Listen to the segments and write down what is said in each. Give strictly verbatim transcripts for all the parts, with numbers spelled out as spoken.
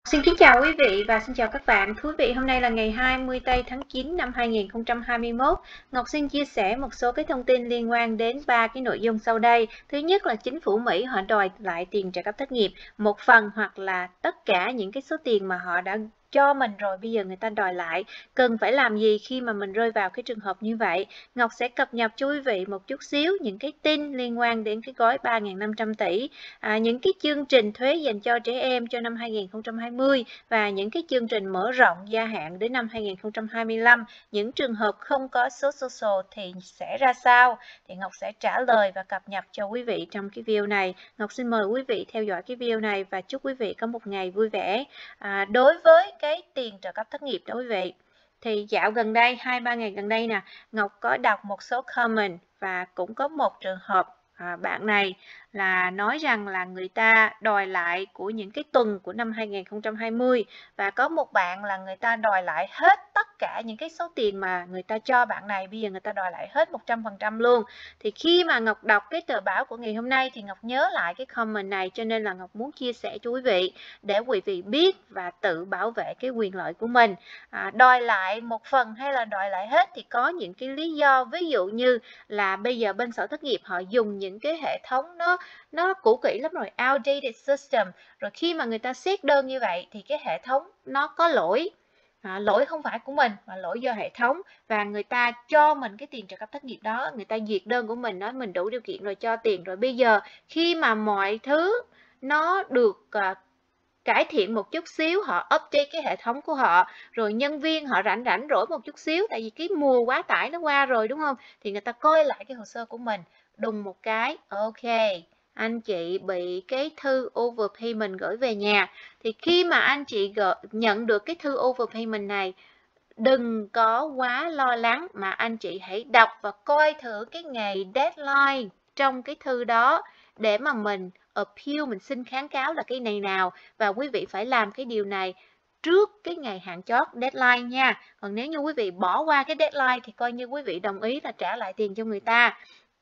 Xin kính chào quý vị và xin chào các bạn. Thưa quý vị, hôm nay là ngày hai mươi tây tháng chín năm hai nghìn không trăm hai mươi mốt. Ngọc xin chia sẻ một số cái thông tin liên quan đến ba cái nội dung sau đây. Thứ nhất là chính phủ Mỹ họ đòi lại tiền trợ cấp thất nghiệp, một phần hoặc là tất cả những cái số tiền mà họ đã cho mình rồi, bây giờ người ta đòi lại. Cần phải làm gì khi mà mình rơi vào cái trường hợp như vậy? Ngọc sẽ cập nhật cho quý vị một chút xíu những cái tin liên quan đến cái gói ba nghìn năm trăm tỷ, à, những cái chương trình thuế dành cho trẻ em cho năm hai nghìn không trăm hai mươi và những cái chương trình mở rộng gia hạn đến năm hai nghìn không trăm hai mươi lăm. Những trường hợp không có số social thì sẽ ra sao? Thì Ngọc sẽ trả lời và cập nhật cho quý vị trong cái video này. Ngọc xin mời quý vị theo dõi cái video này và chúc quý vị có một ngày vui vẻ. À, đối với cái tiền trợ cấp thất nghiệp đó quý vị, thì dạo gần đây, hai ba ngày gần đây nè, Ngọc có đọc một số comment và cũng có một trường hợp à, bạn này là nói rằng là người ta đòi lại của những cái tuần của năm hai nghìn không trăm hai mươi, và có một bạn là người ta đòi lại hết tất cả những cái số tiền mà người ta cho bạn này, bây giờ người ta đòi lại hết một trăm phần trăm luôn. Thì khi mà Ngọc đọc cái tờ báo của ngày hôm nay thì Ngọc nhớ lại cái comment này, cho nên là Ngọc muốn chia sẻ cho quý vị để quý vị biết và tự bảo vệ cái quyền lợi của mình. À, đòi lại một phần hay là đòi lại hết thì có những cái lý do, ví dụ như là bây giờ bên sở thất nghiệp họ dùng những cái hệ thống nó nó cũ kỹ lắm rồi, outdated system, rồi khi mà người ta xét đơn như vậy thì cái hệ thống nó có lỗi. À, lỗi không phải của mình mà lỗi do hệ thống, và người ta cho mình cái tiền trợ cấp thất nghiệp đó, người ta duyệt đơn của mình, nói mình đủ điều kiện rồi cho tiền, rồi bây giờ khi mà mọi thứ nó được uh, cải thiện một chút xíu, họ update cái hệ thống của họ, rồi nhân viên họ rảnh rảnh rỗi một chút xíu, tại vì cái mùa quá tải nó qua rồi đúng không, thì người ta coi lại cái hồ sơ của mình, đùng một cái ok, anh chị bị cái thư overpayment gửi về nhà. Thì khi mà anh chị nhận được cái thư overpayment này, đừng có quá lo lắng mà anh chị hãy đọc và coi thử cái ngày deadline trong cái thư đó để mà mình appeal, mình xin kháng cáo là cái này nào, và quý vị phải làm cái điều này trước cái ngày hạn chót deadline nha. Còn nếu như quý vị bỏ qua cái deadline thì coi như quý vị đồng ý là trả lại tiền cho người ta.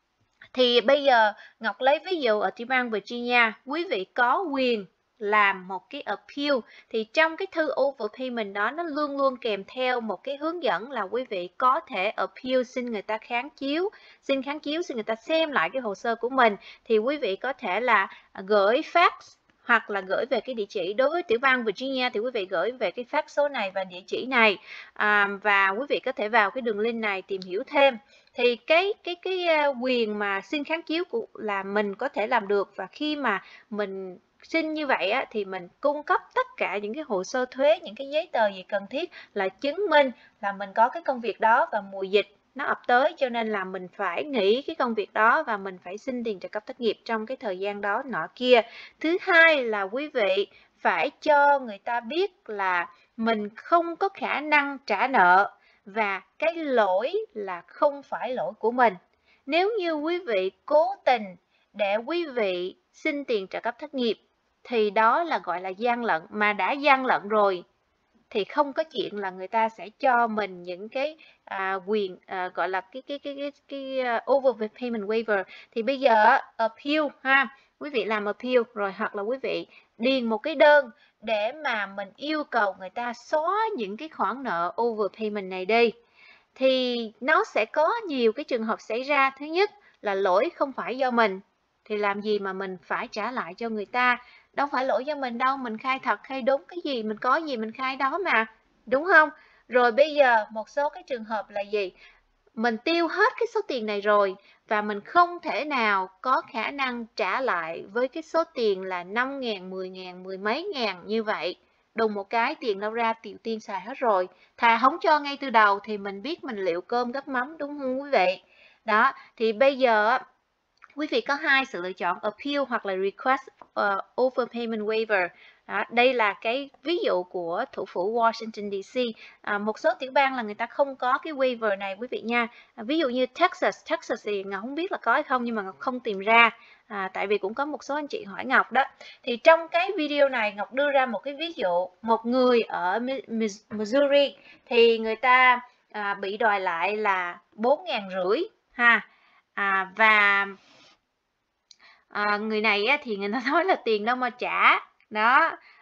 Thì bây giờ Ngọc lấy ví dụ ở tiểu bang Virginia, quý vị có quyền làm một cái appeal, thì trong cái thư overpayment đó nó luôn luôn kèm theo một cái hướng dẫn là quý vị có thể appeal, xin người ta kháng chiếu, xin kháng chiếu, xin người ta xem lại cái hồ sơ của mình. Thì quý vị có thể là gửi fax hoặc là gửi về cái địa chỉ. Đối với tiểu bang Virginia thì quý vị gửi về cái fax số này và địa chỉ này, à, và quý vị có thể vào cái đường link này tìm hiểu thêm. Thì cái cái cái quyền mà xin kháng chiếu của là mình có thể làm được, và khi mà mình xin như vậy á, thì mình cung cấp tất cả những cái hồ sơ thuế, những cái giấy tờ gì cần thiết là chứng minh là mình có cái công việc đó, và mùa dịch nó ập tới cho nên là mình phải nghỉ cái công việc đó và mình phải xin tiền trợ cấp thất nghiệp trong cái thời gian đó nọ kia. Thứ hai là quý vị phải cho người ta biết là mình không có khả năng trả nợ và cái lỗi là không phải lỗi của mình. Nếu như quý vị cố tình để quý vị xin tiền trợ cấp thất nghiệp thì đó là gọi là gian lận, mà đã gian lận rồi thì không có chuyện là người ta sẽ cho mình những cái à, quyền à, gọi là cái cái cái cái, cái uh, overpayment waiver. Thì bây giờ appeal ha, quý vị làm appeal rồi, hoặc là quý vị điền một cái đơn để mà mình yêu cầu người ta xóa những cái khoản nợ overpayment này đi. Thì nó sẽ có nhiều cái trường hợp xảy ra. Thứ nhất là lỗi không phải do mình, thì làm gì mà mình phải trả lại cho người ta, đâu phải lỗi do mình đâu, mình khai thật khai đúng, cái gì mình có gì mình khai đó mà, đúng không? Rồi bây giờ một số cái trường hợp là gì? Mình tiêu hết cái số tiền này rồi và mình không thể nào có khả năng trả lại với cái số tiền là năm ngàn, mười ngàn, mười mấy ngàn như vậy. Đùng một cái tiền đâu ra, tiểu tiên xài hết rồi. Thà không cho ngay từ đầu thì mình biết mình liệu cơm gắp mắm, đúng không quý vị? Đó, thì bây giờ quý vị có hai sự lựa chọn, appeal hoặc là request uh, overpayment waiver. Đó, đây là cái ví dụ của thủ phủ Washington đê xê. À, một số tiểu bang là người ta không có cái waiver này quý vị nha. À, ví dụ như Texas, Texas thì Ngọc không biết là có hay không, nhưng mà Ngọc không tìm ra. À, tại vì cũng có một số anh chị hỏi Ngọc đó. Thì trong cái video này Ngọc đưa ra một cái ví dụ, một người ở Missouri thì người ta à, bị đòi lại là bốn ngàn rưỡi ha. À, và à, người này á, thì người ta nói là tiền đâu mà trả đó,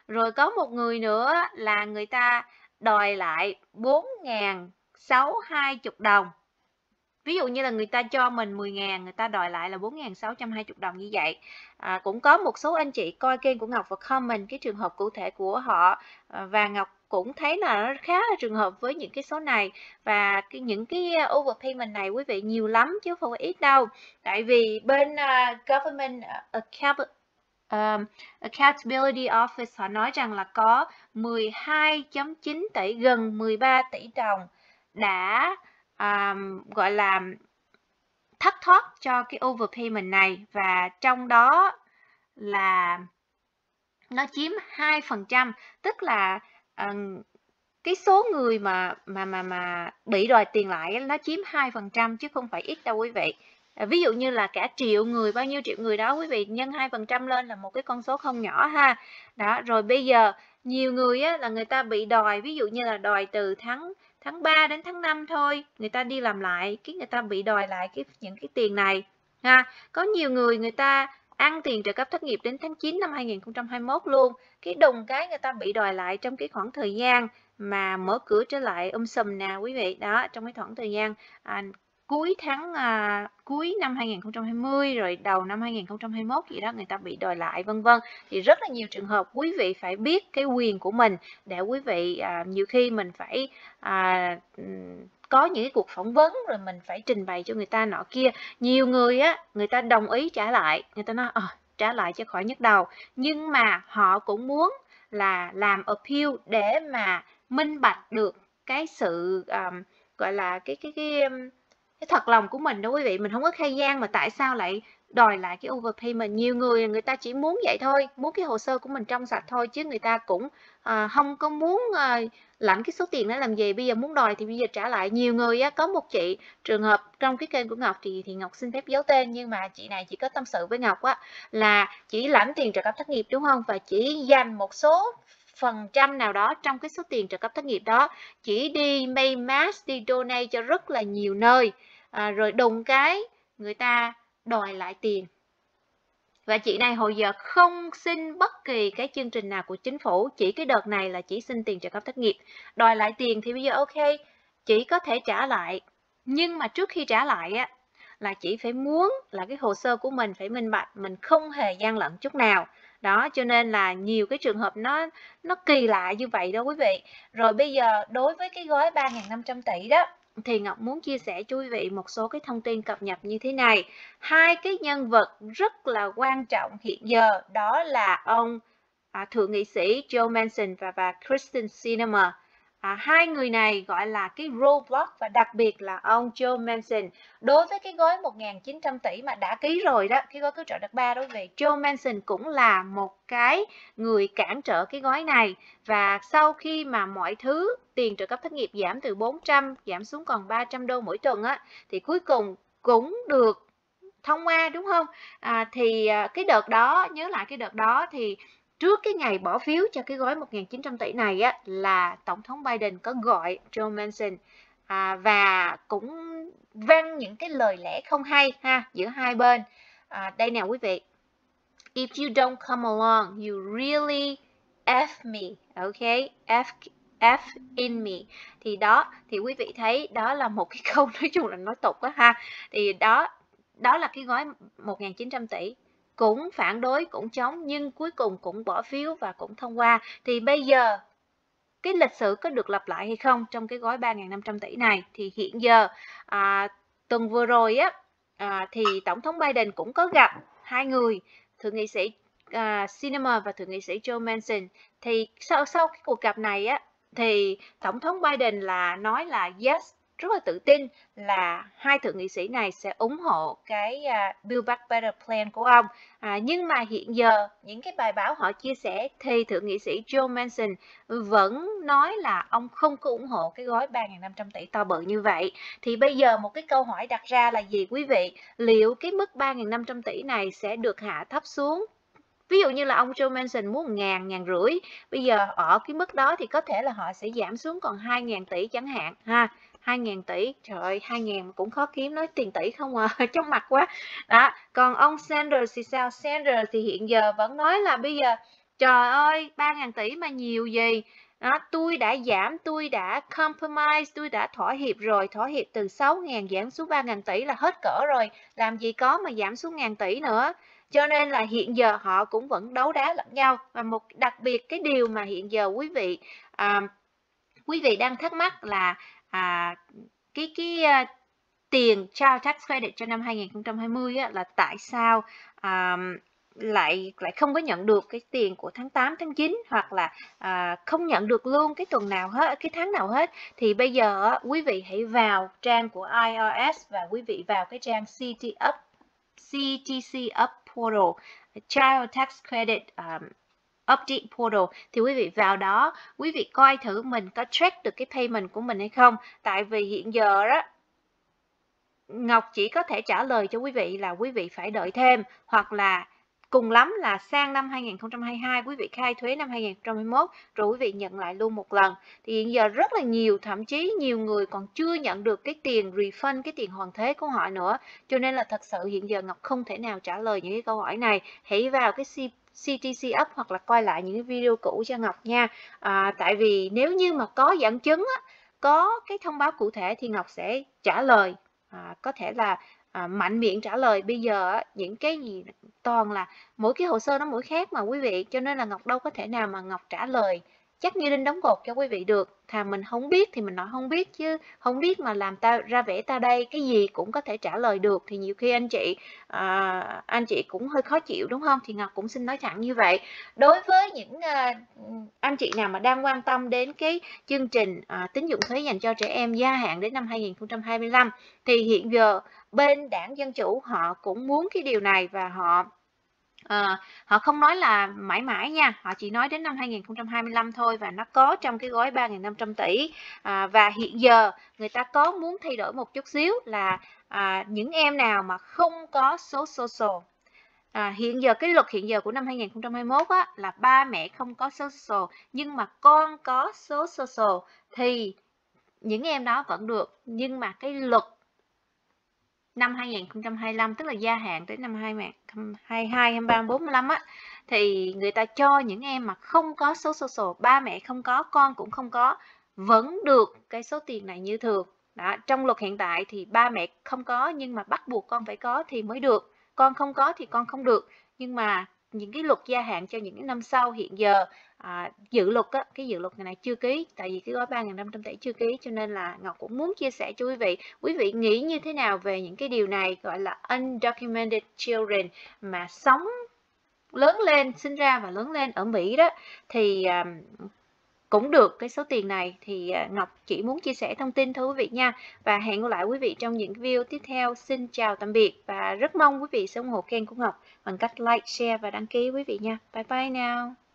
Rồi có một người nữa là người ta đòi lại bốn nghìn sáu trăm hai mươi đồng. Ví dụ như là người ta cho mình mười ngàn, người ta đòi lại là bốn nghìn sáu trăm hai mươi đồng như vậy. À, cũng có một số anh chị coi kênh của Ngọc và comment cái trường hợp cụ thể của họ, à, và Ngọc cũng thấy là nó khá là trường hợp với những cái số này. Và cái, những cái overpayment này quý vị nhiều lắm chứ không phải ít đâu. Tại vì bên uh, Government Account Um, Accountability Office họ nói rằng là có mười hai phẩy chín tỷ, gần mười ba tỷ đồng đã um, gọi là thất thoát cho cái overpayment này, và trong đó là nó chiếm hai phần trăm, tức là um, cái số người mà mà mà mà bị đòi tiền lại nó chiếm hai phần trăm chứ không phải ít đâu quý vị. Ví dụ như là cả triệu người, bao nhiêu triệu người đó quý vị, nhân hai phần trăm lên là một cái con số không nhỏ ha. Đó, rồi bây giờ nhiều người á, là người ta bị đòi, ví dụ như là đòi từ tháng tháng ba đến tháng năm thôi, người ta đi làm lại, cái người ta bị đòi lại cái những cái tiền này ha. Có nhiều người người ta ăn tiền trợ cấp thất nghiệp đến tháng chín năm hai nghìn không trăm hai mươi mốt luôn, cái đùng cái người ta bị đòi lại trong cái khoảng thời gian mà mở cửa trở lại um sùm nè quý vị. Đó, trong cái khoảng thời gian à, cuối tháng à, cuối năm hai nghìn không trăm hai mươi rồi đầu năm hai nghìn không trăm hai mươi mốt gì đó, người ta bị đòi lại vân vân. Thì rất là nhiều trường hợp quý vị phải biết cái quyền của mình để quý vị à, nhiều khi mình phải à, có những cái cuộc phỏng vấn rồi mình phải trình bày cho người ta nọ kia. Nhiều người á, người ta đồng ý trả lại, người ta nói à, trả lại cho khỏi nhức đầu, nhưng mà họ cũng muốn là làm appeal để mà minh bạch được cái sự um, gọi là cái cái cái cái thật lòng của mình đó quý vị. Mình không có khai gian mà tại sao lại đòi lại cái overpayment. Nhiều người người ta chỉ muốn vậy thôi, muốn cái hồ sơ của mình trong sạch thôi, chứ người ta cũng uh, không có muốn uh, lãnh cái số tiền đó làm gì. Bây giờ muốn đòi thì bây giờ trả lại. Nhiều người á, có một chị trường hợp trong cái kênh của Ngọc thì thì Ngọc xin phép giấu tên, nhưng mà chị này chỉ có tâm sự với Ngọc á, là chỉ lãnh tiền trợ cấp thất nghiệp đúng không, và chỉ dành một số phần trăm nào đó trong cái số tiền trợ cấp thất nghiệp đó, chỉ đi may mask, đi donate cho rất là nhiều nơi, à, rồi đùng cái người ta đòi lại tiền. Và chị này hồi giờ không xin bất kỳ cái chương trình nào của chính phủ, chỉ cái đợt này là chỉ xin tiền trợ cấp thất nghiệp. Đòi lại tiền thì bây giờ ok, chị có thể trả lại, nhưng mà trước khi trả lại á, là chị phải muốn là cái hồ sơ của mình phải minh bạch, mình không hề gian lận chút nào. Đó, cho nên là nhiều cái trường hợp nó nó kỳ lạ như vậy đó quý vị. Rồi bây giờ đối với cái gói ba nghìn năm trăm tỷ đó, thì Ngọc muốn chia sẻ cho quý vị một số cái thông tin cập nhật như thế này. Hai cái nhân vật rất là quan trọng hiện giờ đó là ông à, thượng nghị sĩ Joe Manchin và bà Kyrsten Sinema. À, hai người này gọi là cái roadblock, và đặc biệt là ông Joe Manchin đối với cái gói một nghìn chín trăm tỷ mà đã ký rồi đó, cái gói cứu trợ đợt ba đó về, Joe Manchin cũng là một cái người cản trở cái gói này. Và sau khi mà mọi thứ tiền trợ cấp thất nghiệp giảm từ bốn trăm giảm xuống còn ba trăm đô mỗi tuần á, thì cuối cùng cũng được thông qua đúng không? À, thì cái đợt đó, nhớ lại cái đợt đó thì trước cái ngày bỏ phiếu cho cái gói một nghìn chín trăm tỷ này á, là Tổng thống Biden có gọi Joe Manchin à, và cũng vang những cái lời lẽ không hay ha giữa hai bên. À, đây nè quý vị. If you don't come along, you really F me, ok? F F in me. Thì đó, thì quý vị thấy đó là một cái câu nói chung là nói tục á ha. Thì đó, đó là cái gói một nghìn chín trăm tỷ. Cũng phản đối, cũng chống, nhưng cuối cùng cũng bỏ phiếu và cũng thông qua. Thì bây giờ cái lịch sử có được lặp lại hay không trong cái gói ba nghìn năm trăm tỷ này? Thì hiện giờ à, tuần vừa rồi á, à, thì Tổng thống Biden cũng có gặp hai người, thượng nghị sĩ uh, Sinema và thượng nghị sĩ Joe Manchin. Thì sau sau cái cuộc gặp này á, thì Tổng thống Biden là nói là yes, rất là tự tin là hai thượng nghị sĩ này sẽ ủng hộ cái uh, Build Back Better Plan của ông. À, nhưng mà hiện giờ những cái bài báo họ chia sẻ thì thượng nghị sĩ Joe Manchin vẫn nói là ông không có ủng hộ cái gói ba nghìn năm trăm tỷ to bự như vậy. Thì bây giờ một cái câu hỏi đặt ra là gì quý vị? Liệu cái mức ba nghìn năm trăm tỷ này sẽ được hạ thấp xuống? Ví dụ như là ông Joe Manchin muốn một ngàn, ngàn rưỡi, bây giờ ở cái mức đó thì có thể là họ sẽ giảm xuống còn hai nghìn tỷ chẳng hạn ha. hai nghìn tỷ, trời ơi, hai nghìn cũng khó kiếm, nói tiền tỷ không à, chóng mặt quá. Đó, còn ông Sanders thì sao? Sanders thì hiện giờ vẫn nói là bây giờ Trời ơi, ba ngàn tỷ mà nhiều gì. Đó, tôi đã giảm, tôi đã compromise, tôi đã thỏa hiệp rồi, thỏa hiệp từ sáu ngàn giảm xuống ba ngàn tỷ là hết cỡ rồi, làm gì có mà giảm xuống ngàn tỷ nữa. Cho nên là hiện giờ họ cũng vẫn đấu đá lẫn nhau. Và một đặc biệt cái điều mà hiện giờ quý vị à, quý vị đang thắc mắc là à, cái cái uh, tiền Child Tax Credit cho năm hai nghìn không trăm hai mươi á, là tại sao à, lại lại không có nhận được cái tiền của tháng tám, tháng chín, hoặc là à, không nhận được luôn cái tuần nào hết, cái tháng nào hết. Thì bây giờ á, quý vị hãy vào trang của I R S và quý vị vào cái trang C T Up, C T C Up Portal, Child Tax Credit um, Update Portal, thì quý vị vào đó, quý vị coi thử mình có track được cái payment của mình hay không. Tại vì hiện giờ đó, Ngọc chỉ có thể trả lời cho quý vị là quý vị phải đợi thêm, hoặc là cùng lắm là sang năm hai nghìn không trăm hai mươi hai quý vị khai thuế năm hai nghìn không trăm hai mươi mốt rồi quý vị nhận lại luôn một lần. Thì hiện giờ rất là nhiều, thậm chí nhiều người còn chưa nhận được cái tiền refund, cái tiền hoàn thuế của họ nữa. Cho nên là thật sự hiện giờ Ngọc không thể nào trả lời những cái câu hỏi này. Hãy vào cái C T C Up hoặc là coi lại những cái video cũ cho Ngọc nha. À, tại vì nếu như mà có dẫn chứng á, có cái thông báo cụ thể thì Ngọc sẽ trả lời. À, có thể là à, mạnh miệng trả lời. Bây giờ những cái gì toàn là mỗi cái hồ sơ nó mỗi khác mà quý vị, cho nên là Ngọc đâu có thể nào mà Ngọc trả lời chắc như đinh đóng cột cho quý vị được. Thà mình không biết thì mình nói không biết, chứ không biết mà làm ta ra vẻ ta đây, cái gì cũng có thể trả lời được thì nhiều khi anh chị à, anh chị cũng hơi khó chịu đúng không? Thì Ngọc cũng xin nói thẳng như vậy. Đối với những à, anh chị nào mà đang quan tâm đến cái chương trình à, tín dụng thuế dành cho trẻ em gia hạn đến năm hai nghìn không trăm hai mươi lăm, thì hiện giờ bên đảng Dân Chủ họ cũng muốn cái điều này, và họ À, họ không nói là mãi mãi nha, họ chỉ nói đến năm hai nghìn không trăm hai mươi lăm thôi, và nó có trong cái gói ba nghìn năm trăm tỷ. À, và hiện giờ người ta có muốn thay đổi một chút xíu là à, những em nào mà không có số social. À, hiện giờ cái luật hiện giờ của năm hai nghìn không trăm hai mươi mốt á, là ba mẹ không có số social nhưng mà con có số social thì những em đó vẫn được. Nhưng mà cái luật năm hai nghìn không trăm hai mươi lăm, tức là gia hạn tới năm hai nghìn không trăm hai mươi hai, hai mươi ba, bốn mươi lăm á, thì người ta cho những em mà không có số social, ba mẹ không có, con cũng không có, vẫn được cái số tiền này như thường. Đó, trong luật hiện tại thì ba mẹ không có nhưng mà bắt buộc con phải có thì mới được, con không có thì con không được. Nhưng mà những cái luật gia hạn cho những năm sau hiện giờ à, dự luật á, cái dự luật này chưa ký, tại vì cái gói ba nghìn năm trăm tỷ chưa ký, cho nên là Ngọc cũng muốn chia sẻ cho quý vị. Quý vị nghĩ như thế nào về những cái điều này, gọi là undocumented children mà sống lớn lên, sinh ra và lớn lên ở Mỹ đó, thì um, cũng được cái số tiền này. Thì uh, Ngọc chỉ muốn chia sẻ thông tin thôi quý vị nha. Và hẹn gặp lại quý vị trong những video tiếp theo. Xin chào tạm biệt, và rất mong quý vị sẽ ủng hộ kênh của Ngọc bằng cách like, share và đăng ký quý vị nha. Bye bye now.